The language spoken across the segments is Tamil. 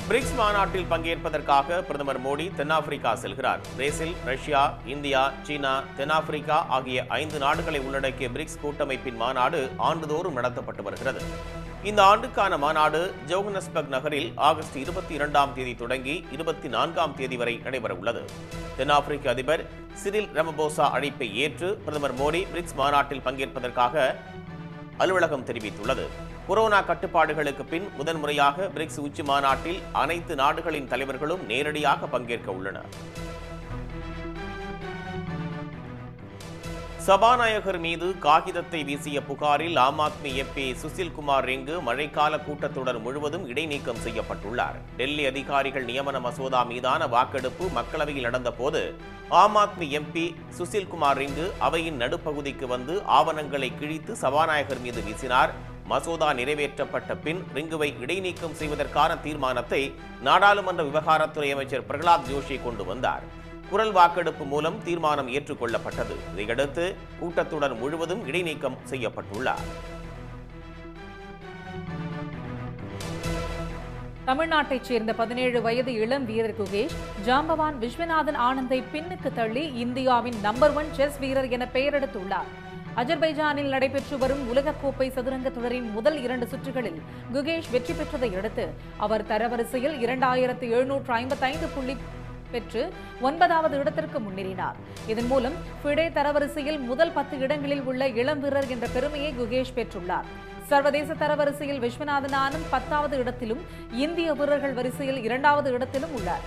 பிரிக்ஸ் மாநாட்டில் பங்கேற்பதற்காக பிரதமர் மோடி தென்னாப்பிரிக்கா செல்கிறார். பிரேசில், ரஷ்யா, இந்தியா, சீனா, தென்னாப்பிரிக்கா ஆகிய 5 நாடுகளை உள்ளடக்கிய பிரிக்ஸ் கூட்டமைப்பின் மாநாடு ஆண்டுதோறும் நடத்தப்பட்டு வருகிறது. இந்த ஆண்டுக்கான மாநாடு ஜோகன்னஸ்பர்க் நகரில் ஆகஸ்ட் 22ஆம் தேதி தொடங்கி 24ஆம் தேதி வரை நடைபெற உள்ளது. தென்னாப்பிரிக்க அதிபர் சிரில் ரமபோசா அழைப்பை ஏற்று பிரதமர் மோடி பிரிக்ஸ் மாநாட்டில் பங்கேற்பதற்காக அலுவலகம் தெரிவித்துள்ளது. கொரோனா கட்டுப்பாடுகளுக்கு பின் முதன்முறையாக பிரிக்ஸ் உச்சி மாநாட்டில் அனைத்து நாடுகளின் தலைவர்களும் நேரடியாக பங்கேற்க உள்ளனர். சபாநாயகர் மீது காகிதத்தை வீசிய புகாரில் ஆம் ஆத்மி எம்பி சுசில் குமார் ரிங்கு மழைக்கால கூட்டத்தொடர் முழுவதும் இடைநீக்கம் செய்யப்பட்டுள்ளார். டெல்லி அதிகாரிகள் நியமன மசோதா மீதான வாக்கெடுப்பு மக்களவையில் நடந்தபோது ஆம் ஆத்மி எம்பி சுசில் குமார் ரிங்கு அவையின் நடுப்பகுதிக்கு வந்து ஆவணங்களை கிழித்து சபாநாயகர் மீது வீசினார். மசோதா நிறைவேற்றப்பட்ட பின் ரிங்குவை இடைநீக்கம் செய்வதற்கான தீர்மானத்தை நாடாளுமன்ற விவகாரத்துறை அமைச்சர் பிரகலாத் ஜோஷி கொண்டு வந்தார். குரல் வாக்கெடுப்பு மூலம் தீர்மானம் ஏற்றுக்கொள்ளப்பட்டது. இதையடுத்து கூட்டத்தொடர் முழுவதும் இடைநீக்கம் செய்யப்பட்டுள்ளார். தமிழ்நாட்டைச் சேர்ந்த 17 வயது இளம் வீரர் குகேஷ் ஜாம்பவான் விஸ்வநாதன் ஆனந்தை பின்னுக்கு தள்ளி இந்தியாவின் நம்பர் 1 செஸ் வீரர் என பெயரெடுத்துள்ளார். அஜர்பைஜானில் நடைபெற்று வரும் உலகக்கோப்பை சதுரங்க தொடரின் முதல் 2 சுற்றுகளில் குகேஷ் வெற்றி பெற்றதை அடுத்து அவர் தரவரிசையில் 2755 புள்ளி பெற்று 9வது இடத்திற்கு முன்னேறினார். இதன் மூலம் ஃபிடே தரவரிசையில் முதல் 10 இடங்களில் உள்ள இளம் வீரர் என்ற பெருமையை குகேஷ் பெற்றுள்ளார். சர்வதேச தரவரிசையில் விஸ்வநாதன் ஆனந்த் 10வது இடத்திலும் இந்திய வீரர்கள் வரிசையில் 2வது இடத்திலும் உள்ளார்.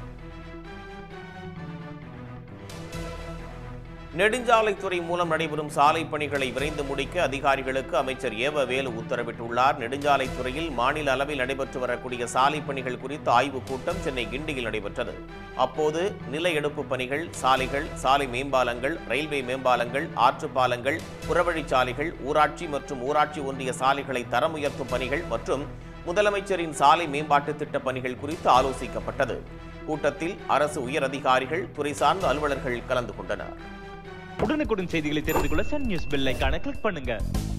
நெடுஞ்சாலைத்துறை மூலம் நடைபெறும் சாலை பணிகளை விரைந்து முடிக்க அதிகாரிகளுக்கு அமைச்சர் ஏவ வேலு உத்தரவிட்டுள்ளார். நெடுஞ்சாலைத்துறையில் மாநில அளவில் நடைபெற்று வரக்கூடிய சாலை பணிகள் குறித்த ஆய்வுக் கூட்டம் சென்னை கிண்டியில் நடைபெற்றது. அப்போது நில எடுப்பு பணிகள், சாலைகள், சாலை மேம்பாலங்கள், ரயில்வே மேம்பாலங்கள், ஆற்றுப்பாலங்கள், புறவழிச்சாலைகள், ஊராட்சி மற்றும் ஊராட்சி ஒன்றிய சாலைகளை தரம் உயர்த்தும் பணிகள் மற்றும் முதலமைச்சரின் சாலை மேம்பாட்டு திட்ட பணிகள் குறித்து ஆலோசிக்கப்பட்டது. கூட்டத்தில் அரசு உயர் அதிகாரிகள், துறை சார்ந்த அலுவலர்கள் கலந்து கொண்டனர். உடனுக்குடன் செய்திகளை தெரிந்து கொள்ள சன் நியூஸ் பெல் ஐகானை கிளிக் பண்ணுங்க.